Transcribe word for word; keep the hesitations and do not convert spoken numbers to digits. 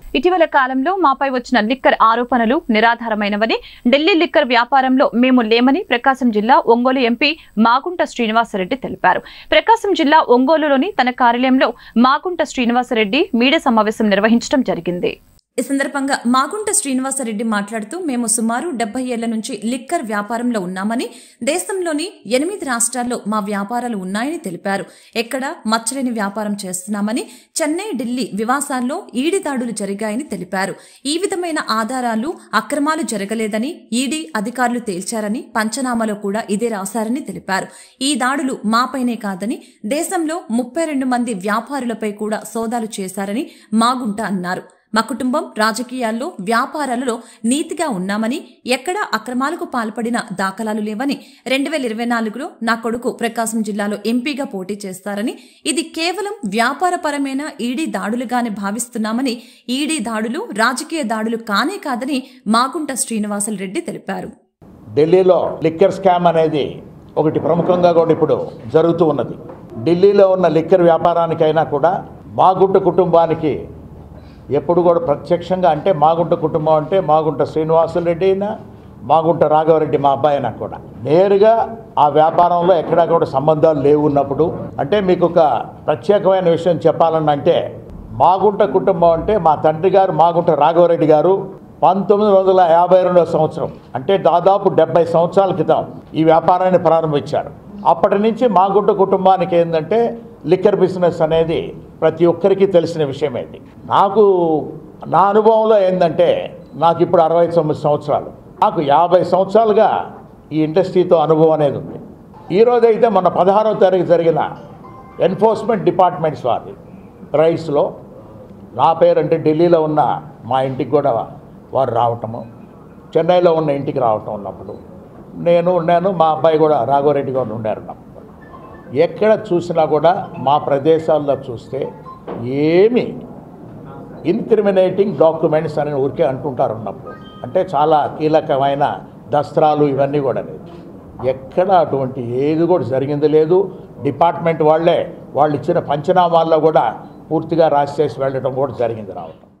ఇటీవల కాలంలో మాపై వచ్చిన లిక్కర్ ఆరోపణలు నిరాధారమైనవని, ఢిల్లీ లిక్కర్ వ్యాపారంలో మేము లేమని ప్రకాశం జిల్లా ఒంగోలు ఎంపీ మాగుంట శ్రీనివాసరెడ్డి తెలిపారు. ప్రకాశం జిల్లా ఒంగోలులోని తన కార్యాలయంలో మాగుంట శ్రీనివాసరెడ్డి మీడియా సమావేశం నిర్వహించడం జరిగింది. ఈ సందర్భంగా మాగుంట శ్రీనివాసరెడ్డి మాట్లాడుతూ, మేము సుమారు డెబ్బై ఏళ్ల నుంచి లిక్కర్ వ్యాపారంలో ఉన్నామని, దేశంలోని ఎనిమిది రాష్ట్రాల్లో మా వ్యాపారాలు ఉన్నాయని తెలిపారు. ఎక్కడ మచ్చలేని వ్యాపారం చేస్తున్నామని, చెన్నై, ఢిల్లీ వివాసాల్లో ఈడీ దాడులు జరిగాయని తెలిపారు. ఈ విధమైన ఆధారాలు, అక్రమాలు జరగలేదని ఈడీ అధికారులు తేల్చారని, పంచనామాలో కూడా ఇదే రాశారని తెలిపారు. ఈ దాడులు మాపైనే కాదని, దేశంలో ముప్పై రెండు మంది వ్యాపారులపై కూడా సోదాలు చేశారని మాగుంట అన్నారు. మా కుటుంబం రాజకీయాల్లో, వ్యాపారాలలో నీతిగా ఉన్నామని, ఎక్కడా అక్రమాలకు పాల్పడిన దాఖలాలు లేవని, రెండు వేల ఇరవై నాలుగులో నా కొడుకు ప్రకాశం జిల్లాలో ఎంపీగా పోటీ చేస్తారని, ఇది కేవలం వ్యాపారపరమైన ఈడీ దాడులుగానే భావిస్తున్నామని, ఈడీ దాడులు రాజకీయ దాడులు కానే కాదని మాగుంట శ్రీనివాసరెడ్డి తెలిపారు. ఢిల్లీలో లిక్కర్ స్కామ్ అనేది ఒకటి ప్రముఖంగా కూడా ఇప్పుడు జరుగుతూ ఉన్నది. ఢిల్లీలో ఉన్న లిక్కర్ వ్యాపారానికైనా కూడా మాగుంట కుటుంబానికి ఎప్పుడు కూడా ప్రత్యక్షంగా, అంటే మాగుంట కుటుంబం అంటే మాగుంట శ్రీనివాసరెడ్డి అయినా, మాగుంట రాఘవరెడ్డి మా అబ్బాయి అయినా కూడా నేరుగా ఆ వ్యాపారంలో ఎక్కడా కూడా సంబంధాలు లేవు ఉన్నప్పుడు, అంటే మీకు ఒక ప్రత్యేకమైన విషయం చెప్పాలని అంటే, మాగుంట కుటుంబం అంటే మా తండ్రి గారు మాగుంట రాఘవరెడ్డి గారు పంతొమ్మిది వందల యాభై రెండవ సంవత్సరం అంటే దాదాపు డెబ్బై సంవత్సరాల క్రితం ఈ వ్యాపారాన్ని ప్రారంభించారు. అప్పటి నుంచి మాగుంట కుటుంబానికి ఏంటంటే లిక్కర్ బిజినెస్ అనేది ప్రతి ఒక్కరికి తెలిసిన విషయమేంటి. నాకు నా అనుభవంలో ఏంటంటే, నాకు ఇప్పుడు అరవై తొమ్మిది సంవత్సరాలు, నాకు యాభై సంవత్సరాలుగా ఈ ఇండస్ట్రీతో అనుభవం అనేది ఉంది. ఈరోజైతే మొన్న పదహారవ తారీఖు జరిగిన ఎన్ఫోర్స్మెంట్ డిపార్ట్మెంట్స్ వారి రైడ్స్లో నా పేరు అంటే ఢిల్లీలో ఉన్న మా ఇంటికి కూడా వారు రావటము, చెన్నైలో ఉన్న ఇంటికి రావటం ఉన్నప్పుడు నేను ఉన్నాను, మా అబ్బాయి కూడా రాఘవరెడ్డి కూడా ఉండారు. ఎక్కడ చూసినా కూడా మా ప్రదేశాల్లో చూస్తే ఏమి ఇన్క్రిమినేటింగ్ డాక్యుమెంట్స్ అని ఊరికే అంటుంటారు ఉన్నప్పుడు, అంటే చాలా కీలకమైన దస్త్రాలు ఇవన్నీ కూడా లేదు. ఎక్కడ అటువంటి ఏది కూడా జరిగింది లేదు. డిపార్ట్మెంట్ వాళ్ళే వాళ్ళు ఇచ్చిన పంచనామాల్లో కూడా పూర్తిగా రాసి చేసి వెళ్ళడం కూడా జరిగింది రావటం.